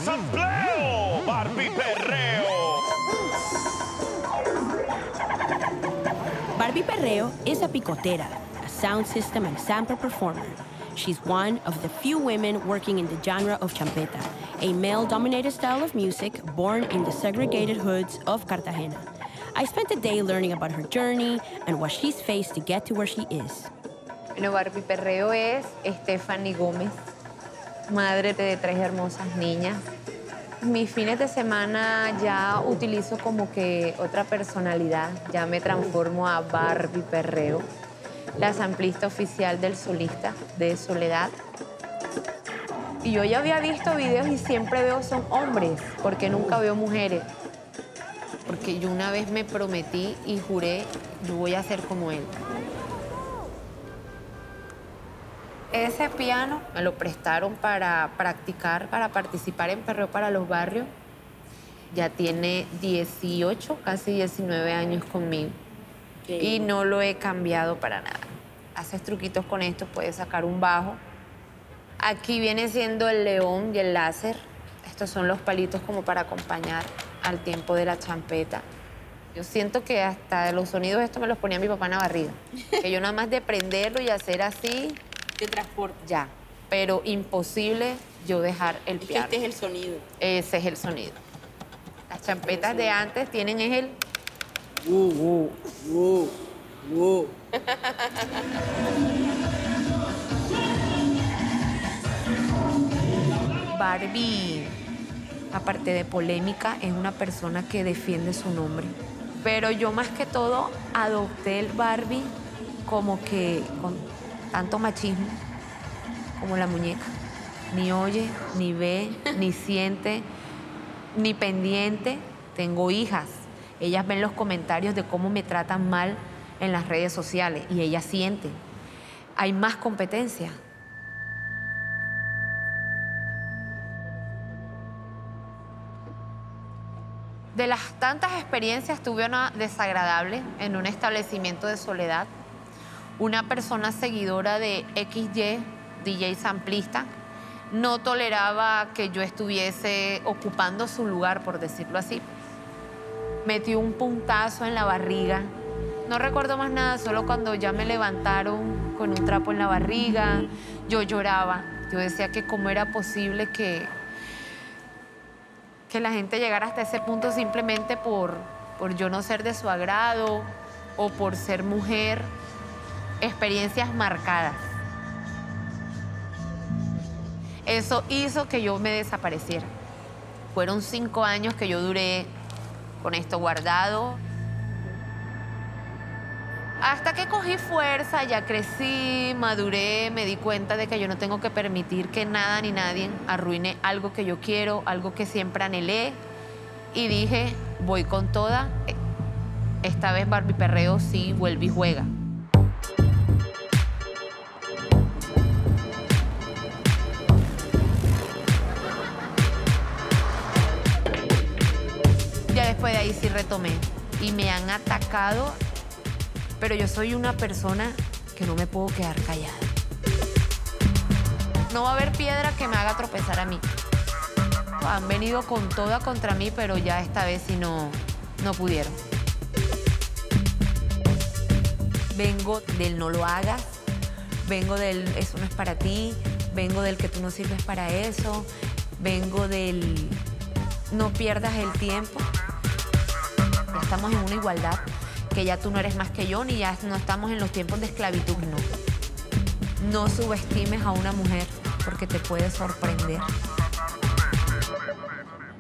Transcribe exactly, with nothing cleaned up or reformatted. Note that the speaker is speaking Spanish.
sampleo, Barbie Perreo. Barbie Perreo is a picotera, a sound system and sample performer. She's one of the few women working in the genre of champeta, a male-dominated style of music born in the segregated hoods of Cartagena. I spent a day learning about her journey and what she's faced to get to where she is. Bueno, Barbie Perreo es Stephanie Gómez, madre de tres hermosas niñas. Mis fines de semana ya utilizo como que otra personalidad, ya me transformo a Barbie Perreo, la samplista oficial del solista de Soledad. Y yo ya había visto videos y siempre veo son hombres, porque nunca veo mujeres. Porque yo una vez me prometí y juré, yo voy a ser como él. Ese piano me lo prestaron para practicar, para participar en Perreo para los Barrios. Ya tiene dieciocho, casi diecinueve años conmigo. Y no lo he cambiado para nada. Haces truquitos con esto, puedes sacar un bajo. Aquí viene siendo el león y el láser. Estos son los palitos como para acompañar al tiempo de la champeta. Yo siento que hasta los sonidos estos me los ponía mi papá en la barriga. Que yo nada más de prenderlo y hacer así... De transporte. Ya, pero imposible yo dejar el Es piano. que este es el sonido. Ese es el sonido. Las champetas de antes tienen es el... Uh, uh, uh, uh. Barbie, aparte de polémica, es una persona que defiende su nombre. Pero yo más que todo adopté el Barbie como que con tanto machismo como la muñeca. Ni oye, ni ve, ni siente, ni pendiente. Tengo hijas. Ellas ven los comentarios de cómo me tratan mal en las redes sociales y ellas sienten. Hay más competencia. De las tantas experiencias, tuve una desagradable en un establecimiento de Soledad. Una persona seguidora de equis ye, D J samplista, no toleraba que yo estuviese ocupando su lugar, por decirlo así. Metió un puntazo en la barriga. No recuerdo más nada, solo cuando ya me levantaron con un trapo en la barriga, yo lloraba. Yo decía que cómo era posible que, que la gente llegara hasta ese punto simplemente por, por yo no ser de su agrado o por ser mujer. Experiencias marcadas. Eso hizo que yo me desapareciera. Fueron cinco años que yo duré con esto guardado. Hasta que cogí fuerza, ya crecí, maduré, me di cuenta de que yo no tengo que permitir que nada ni nadie arruine algo que yo quiero, algo que siempre anhelé. Y dije, voy con toda. Esta vez Barbie Perreo sí vuelve y juega. Después de ahí sí retomé y me han atacado, pero yo soy una persona que no me puedo quedar callada. No va a haber piedra que me haga tropezar a mí. Han venido con toda contra mí, pero ya esta vez sí no, no pudieron. Vengo del no lo hagas, vengo del eso no es para ti, vengo del que tú no sirves para eso, vengo del no pierdas el tiempo. Ya estamos en una igualdad, que ya tú no eres más que yo, ni ya no estamos en los tiempos de esclavitud, no. No subestimes a una mujer porque te puede sorprender.